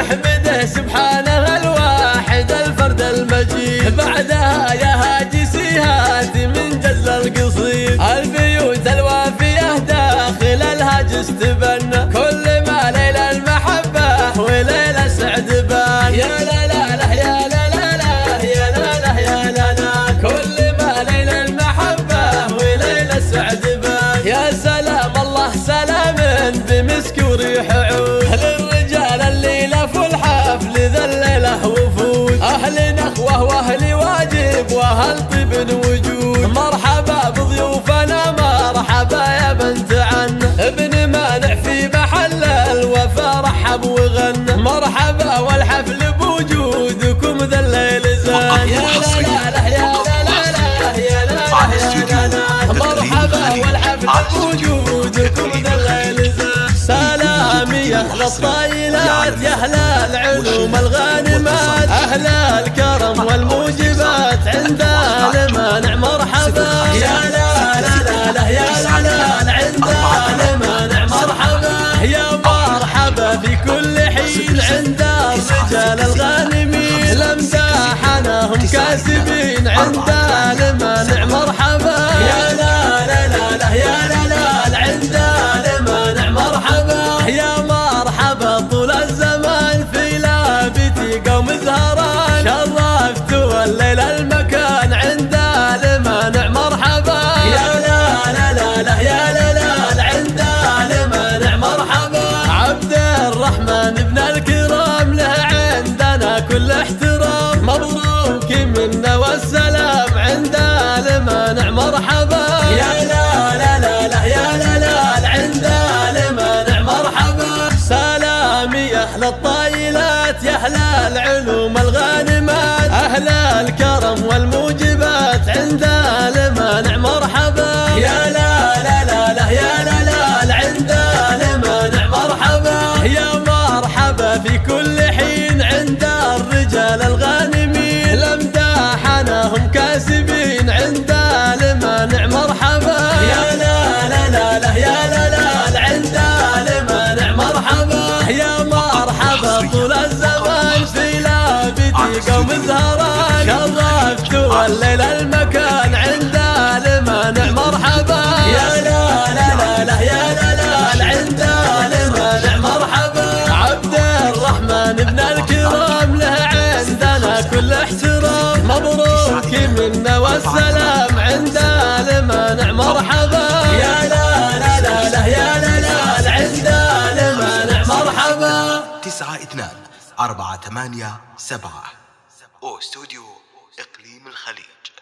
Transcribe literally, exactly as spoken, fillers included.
نحمده سبحانه الواحد الفرد المجيد. بعدها يا هاجسيهات من جزل القصيد، البيوت الوافية داخل الهاجس تبنى، كل ما ليل المحبة وليل السعد بان. يا لا لا لا يا لا لا لا يا لا لا يا لا لا، كل ما ليل المحبة وليل السعد بان. يا سلام الله سلام بمسك وريح عود، للرجال اللي لفوا الحفل ذا الليلة وفود، أهل نخوة وأهل واجب وأهل طيب وجود. مرحبا بضيوفنا مرحبا يا بنت عنا، ابن مانع في محل الوفا رحب وغنى. مرحبا والحفل بوجودكم ذا الليل زان. يا لا لا لا يا لا لا لا يا لا لا لا، مرحبا والحفل بوجودكم ذا الليل زان. سلامي يا أهل الطايلات يا أهل العلوم الغانمات، أهل الكرم والموجبات عند المانع مرحبا. يا لا لا لا لا يا لا لا عند المانع مرحبا. يا مرحبا في كل حين عند الرجال الغانمين، لمداحناهم كاسبين عند المانع مرحبا. يا لا لا لا لا يا لا لا عند المانع مرحبا. يا مرحبا طول الزمان في لابتي قوم زهران، شرفتوا الليل المكان عند المانع مرحبا. يا لا لا لا لا يا لا لا عند المانع مرحبا. عبد الرحمن ابن الكرام له عندنا كل احترام، مبروك منا والسلام عند المانع مرحبا. يا لا لا لا لا يا لا لا عند المانع مرحبا. سلامي يا أهل الطايلات يا أهل العلوم الغانمات، أهل الكرم والموجبات عند المانع مرحبا. يا لا لا لا لا يا لا لا عند المانع مرحبا. يا مرحبا في كل حين عند الرجال الغانمين، لمداحناهم كاسبين عند المانع مرحبا. يا لا لا لا لا يا لا لا عند المانع مرحبا. يا مرحبا طول الزمان في لابتي قوم زهران، شرفتوا الليل المكان عند المانع مرحبا. يا لا لا لا لا يا لا لا عند المانع مرحبا. عبد الرحمن ابن الكرام له عندنا كل احترام، مبروك منا والسلام عند المانع مرحبا. يا لا لا لا لا يا لا لا عند المانع مرحبا. تسعة اثنان أربعة ثمانية سبعة، أو استوديو إقليم الخليج.